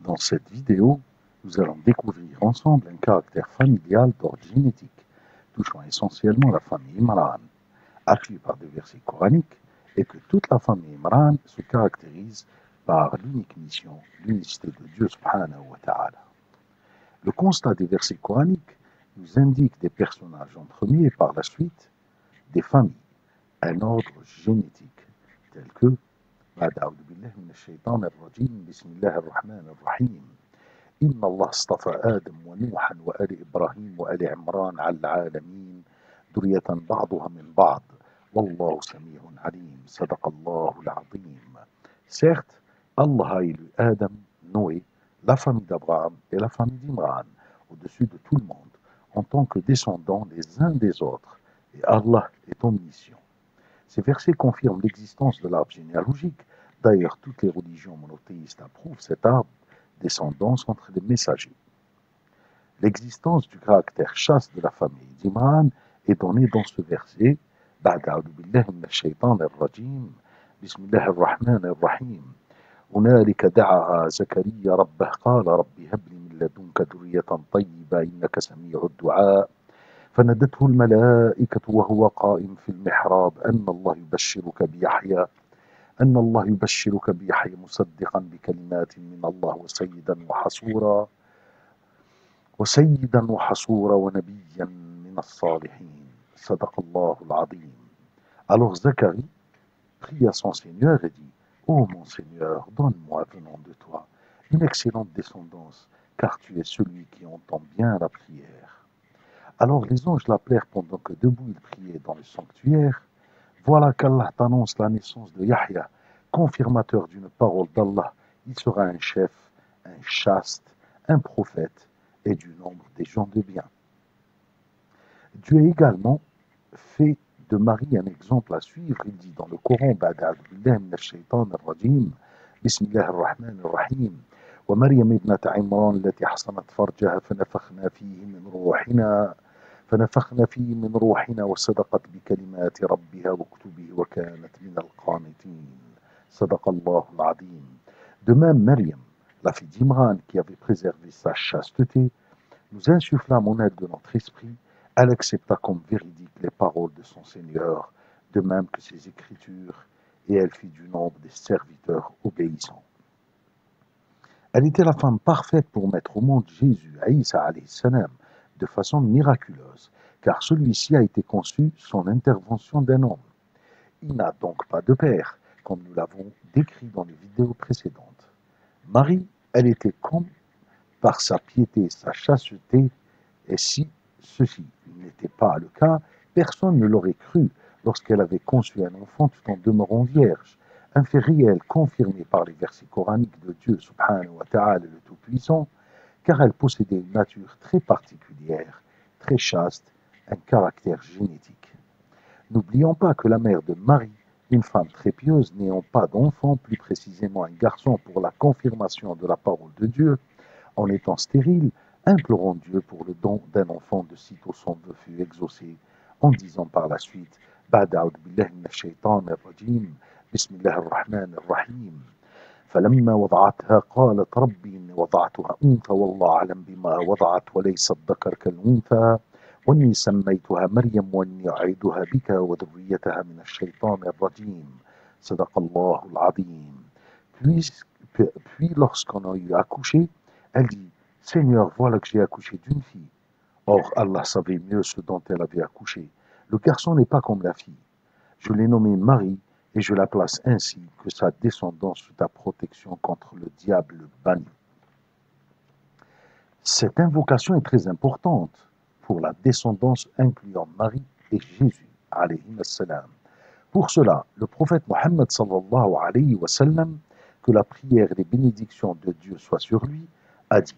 Dans cette vidéo, nous allons découvrir ensemble un caractère familial d'ordre génétique, touchant essentiellement la famille Imran, appuyé par des versets coraniques, et que toute la famille Imran se caractérise par l'unique mission, l'unicité de Dieu subhanahu wa ta'ala. Le constat des versets coraniques nous indique des personnages en premier et par la suite des familles, un ordre génétique, tel que بعد أعوذ بالله من الشيطان الرجيم بسم الله الرحمن الرحيم إن الله اصطفى آدم ونوحا وآل إبراهيم وآل عمران على العالمين ذرية بعضها من بعض والله سميع عليم صدق الله العظيم. Certes, Allah a élu Adam, Noé, la famille d'Abraham et la famille d'Imran au-dessus de tout le monde en tant que descendants les uns des autres, et Allah est omniscient. Ces versets confirment l'existence de l'arbre généalogique. D'ailleurs, toutes les religions monothéistes approuvent cet arbre, descendance entre les messagers. L'existence du caractère chaste de la famille d'Imran est donnée dans ce verset. بعد أعوذ بالله من الشيطان الرجيم بسم الله الرحمن الرحيم هنالك دعا زكريا ربه قال رب هب لي من لدنك ذرية طيبة إنك سميع الدعاء فنادته الملائكة وهو قائم في المحراب أن الله يبشرك بيحيى مصدقا بكلمات من الله وسيدا وحصورا ونبيا من الصالحين صدق الله العظيم. Alors Zacharie pria son Seigneur et dit: Ô mon Seigneur, donne-moi venant de toi une excellente descendance, car tu es celui qui entend bien la prière. Alors les anges l'appelèrent pendant que debout il priait dans le sanctuaire. Voilà qu'Allah t'annonce la naissance de Yahya, confirmateur d'une parole d'Allah. Il sera un chef, un chaste, un prophète et du nombre des gens de bien. Dieu a également fait de Marie un exemple à suivre. Il dit dans le Coran: بسم الله الرحمن الرحيم ومريم ابنة عمران التي حصنت فرجها فنفخنا فيه من روحنا وصدقت بكلمات ربها وكتبه وكانت من القانتين صدق الله العظيم. De même, Maryam, la fille d'Imran, qui avait préservé sa chasteté, nous insuffla mon aide de notre esprit. Elle accepta comme véridiques les paroles de son Seigneur, de même que ses écritures, et elle fit du nombre des serviteurs obéissants. Elle était la femme parfaite pour mettre au monde Jésus, Isa alayhi salam, de façon miraculeuse, car celui-ci a été conçu sans l'intervention d'un homme. Il n'a donc pas de père, comme nous l'avons décrit dans les vidéos précédentes. Marie, elle était comme par sa piété, sa chasteté, et si ceci n'était pas le cas, personne ne l'aurait cru lorsqu'elle avait conçu un enfant tout en demeurant vierge. Un fait réel confirmé par les versets coraniques de Dieu subhanahu wa ta'ala le Tout-Puissant, car elle possédait une nature très particulière, très chaste, un caractère génétique. N'oublions pas que la mère de Marie, une femme très pieuse, n'ayant pas d'enfant, plus précisément un garçon pour la confirmation de la parole de Dieu, en étant stérile, implorant Dieu pour le don d'un enfant de sitôt son vœu fut exaucé, en disant par la suite: بعد أعوذ بالله من الشيطان الرجيم بسم الله الرحمن الرحيم فلما وضعتها قالت ربي إني وضعتها أنثى والله أعلم بما وضعت وليس الذكر كالأنثى وإني سميتها مريم وإني أعيدها بك وذريتها من الشيطان الرجيم صدق الله العظيم. Puis lorsqu'on a eu accouché, elle dit: Seigneur, voilà que j'ai accouché d'une fille. Or Allah savait mieux ce dont elle avait accouché. Le garçon n'est pas comme la fille. Je l'ai nommé Marie et je la place ainsi que sa descendance sous ta protection contre le diable banni. Cette invocation est très importante pour la descendance incluant Marie et Jésus, alayhi salam. Pour cela, le prophète Mohammed sallallahu alayhi wa sallam, que la prière et les bénédictions de Dieu soient sur lui, a dit: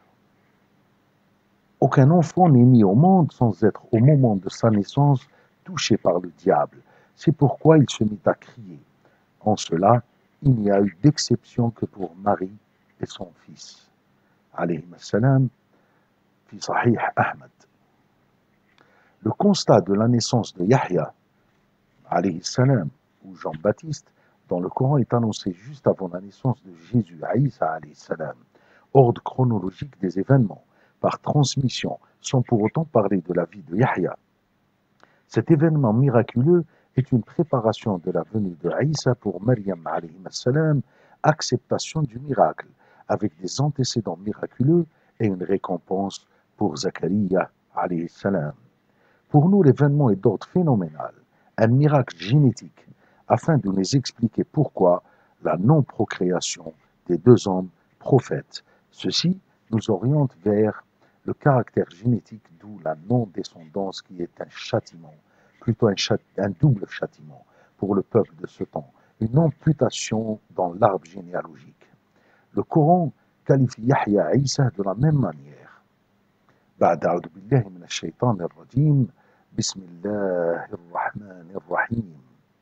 aucun enfant n'est mis au monde sans être au moment de sa naissance touché par le diable. C'est pourquoi il se mit à crier. En cela, il n'y a eu d'exception que pour Marie et son fils. Alayhi salam, fi Sahih Ahmad. Le constat de la naissance de Yahya, alayhi salam, ou Jean-Baptiste, dans le Coran est annoncé juste avant la naissance de Jésus, Isa alayhi salam. ordre chronologique des événements, par transmission, sans pour autant parler de la vie de Yahya. Cet événement miraculeux est une préparation de la venue de Isa pour Maryam alayhi salam, acceptation du miracle, avec des antécédents miraculeux et une récompense pour Zacharia alayhi salam. Pour nous, l'événement est d'ordre phénoménal, un miracle génétique, afin de nous expliquer pourquoi la non-procréation des deux hommes prophètes. Ceci nous oriente vers le caractère génétique, d'où la non-descendance qui est un châtiment, plutôt un double châtiment pour le peuple de ce temps, une amputation dans l'arbre généalogique. Le Coran qualifie Yahya et Isa de la même manière. بعد أعوذ بالله من الشيطان الرجيم بسم الله الرحمن الرحيم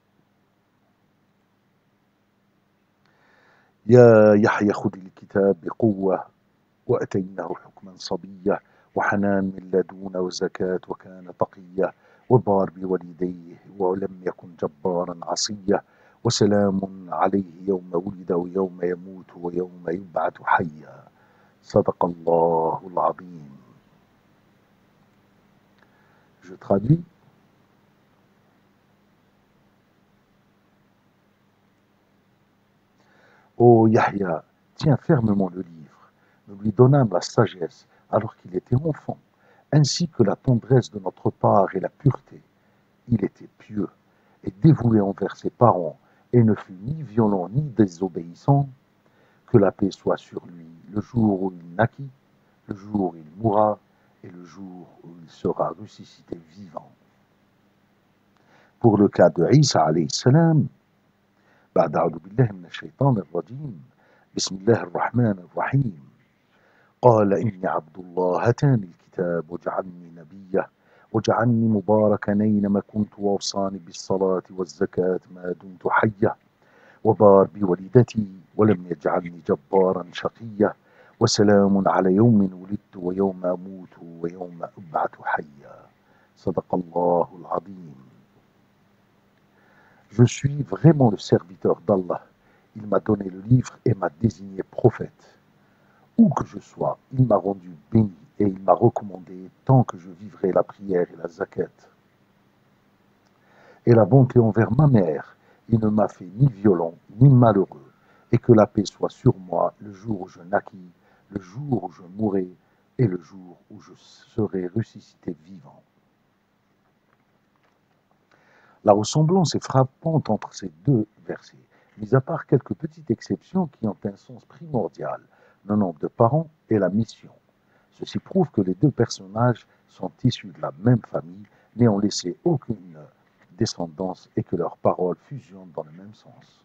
يا يحيى خذ الكتاب بقوة وأتيناه حكما صبيا وحنان من لدنا وزكاة وكان تقيا وبار بوالديه ولم يكن جبارا عصيا وسلام عليه يوم ولد ويوم يموت ويوم يبعث حيا صدق الله العظيم. Je traduis. Ô Yahya, tiens fermement le livre. Nous lui donnâmes la sagesse alors qu'il était enfant, ainsi que la tendresse de notre part et la pureté. Il était pieux et dévoué envers ses parents et ne fut ni violent ni désobéissant. Que la paix soit sur lui le jour où il naquit, le jour où il mourra et le jour où il sera ressuscité vivant. Pour le cas de Isa alayhi salam, بعد أعوذ بالله من الشيطان الرجيم بسم الله الرحمن الرحيم قال إني عبد الله آتاني الكتاب وجعلني نبيا وجعلني مباركا أينما كنت وأوصاني بالصلاة والزكاة ما دمت حيا وبار بوالدتي ولم يجعلني جبارا شقيا وسلام على يوم ولدت ويوم أموت ويوم أبعث حيا صدق الله العظيم. Je suis vraiment le serviteur d'Allah. Il m'a donné le livre et m'a désigné prophète. Où que je sois, il m'a rendu béni et il m'a recommandé tant que je vivrai la prière et la zakat. Et la bonté envers ma mère, il ne m'a fait ni violent ni malheureux, et que la paix soit sur moi le jour où je naquis, le jour où je mourrai et le jour où je serai ressuscité vivant. La ressemblance est frappante entre ces deux versets, mis à part quelques petites exceptions qui ont un sens primordial, le nombre de parents et la mission. Ceci prouve que les deux personnages sont issus de la même famille, n'ayant laissé aucune descendance et que leurs paroles fusionnent dans le même sens.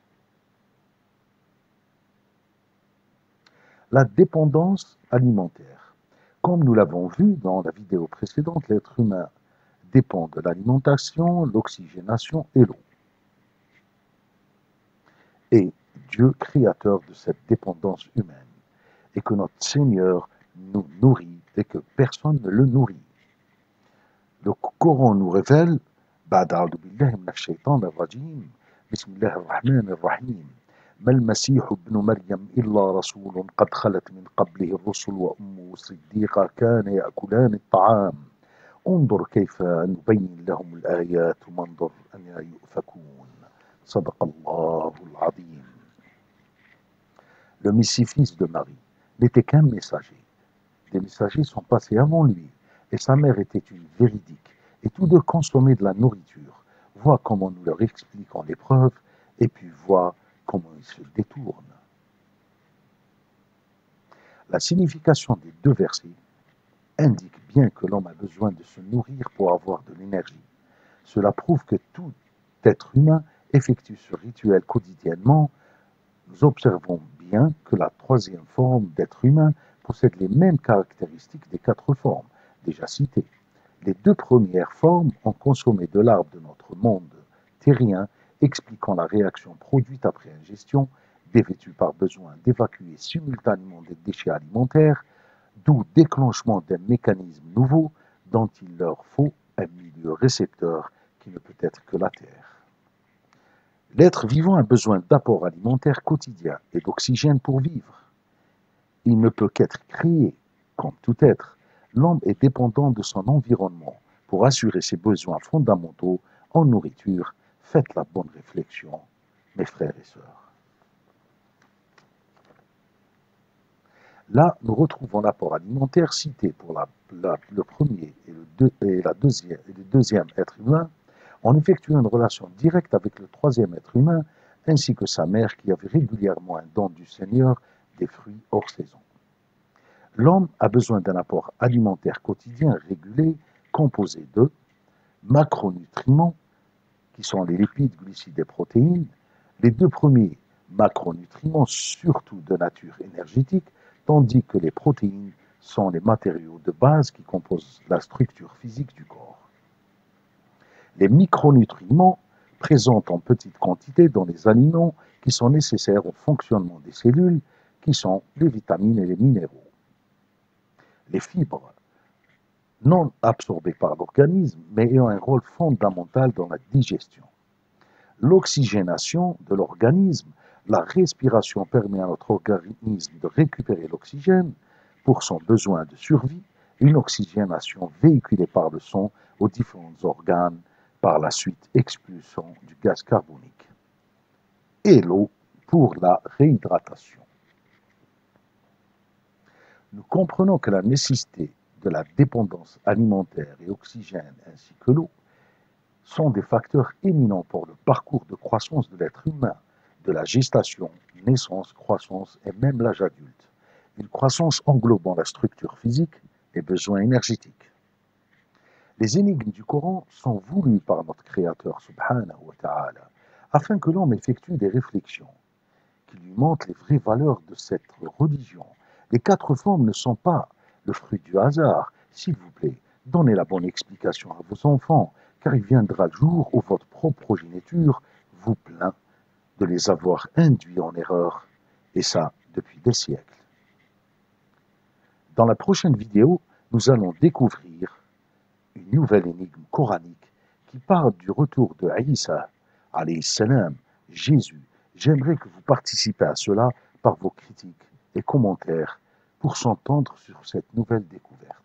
La dépendance alimentaire. Comme nous l'avons vu dans la vidéo précédente, l'être humain dépend de l'alimentation, l'oxygénation et l'eau. Et Dieu, créateur de cette dépendance humaine, et que notre Seigneur nous nourrit et que personne ne le nourrit. Le Coran nous révèle, بعد أعوذ بالله من الشيطان الرجيم بسم الله الرحمن الرحيم ما المسيح ابن مريم إلا رسول قد خلت من قبله الرسل وأمه صديقة كان يأكلان الطعام انظر كيف نبين لهم الآيات وانظر أن يؤفكون صدق الله العظيم. Le Messie-fils de Marie n'était qu'un messager. Des messagers sont passés avant lui, et sa mère était une véridique, et tous deux consommaient de la nourriture. Vois comment nous leur expliquons l'épreuve, et puis vois comment ils se détournent. La signification des deux versets indique bien que l'homme a besoin de se nourrir pour avoir de l'énergie. Cela prouve que tout être humain effectue ce rituel quotidiennement. Nous observons bien que la troisième forme d'être humain possède les mêmes caractéristiques des quatre formes déjà citées. Les deux premières formes ont consommé de l'arbre de notre monde terrien, expliquant la réaction produite après ingestion, dévêtue par besoin d'évacuer simultanément des déchets alimentaires, d'où déclenchement d'un mécanisme nouveau dont il leur faut un milieu récepteur qui ne peut être que la terre. L'être vivant a besoin d'apports alimentaires quotidiens et d'oxygène pour vivre. Il ne peut qu'être créé, comme tout être. L'homme est dépendant de son environnement pour assurer ses besoins fondamentaux en nourriture. Faites la bonne réflexion, mes frères et sœurs. Là, nous retrouvons l'apport alimentaire cité pour le premier et le deuxième être humain, en effectuant une relation directe avec le troisième être humain, ainsi que sa mère qui avait régulièrement un don du Seigneur des fruits hors saison. L'homme a besoin d'un apport alimentaire quotidien régulé, composé de macronutriments, qui sont les lipides, glucides et protéines. Les deux premiers macronutriments, surtout de nature énergétique, tandis que les protéines sont les matériaux de base qui composent la structure physique du corps. Les micronutriments présentent en petite quantité dans les aliments qui sont nécessaires au fonctionnement des cellules, qui sont les vitamines et les minéraux. Les fibres, non absorbées par l'organisme, mais ayant un rôle fondamental dans la digestion. L'oxygénation de l'organisme, la respiration permet à notre organisme de récupérer l'oxygène pour son besoin de survie, une oxygénation véhiculée par le sang aux différents organes, par la suite expulsant du gaz carbonique. Et l'eau pour la réhydratation. Nous comprenons que la nécessité de la dépendance alimentaire et oxygène ainsi que l'eau sont des facteurs éminents pour le parcours de croissance de l'être humain, de la gestation, naissance, croissance et même l'âge adulte. Une croissance englobant la structure physique et besoins énergétiques. Les énigmes du Coran sont voulues par notre Créateur subhanahu wa ta'ala, afin que l'homme effectue des réflexions qui lui montrent les vraies valeurs de cette religion. Les 4 formes ne sont pas le fruit du hasard. S'il vous plaît, donnez la bonne explication à vos enfants, car il viendra le jour où votre propre progéniture vous plaint de les avoir induits en erreur, et ça depuis des siècles. Dans la prochaine vidéo, nous allons découvrir une nouvelle énigme coranique qui parle du retour de Isa, alayhi salam, Jésus. J'aimerais que vous participez à cela par vos critiques et commentaires pour s'entendre sur cette nouvelle découverte.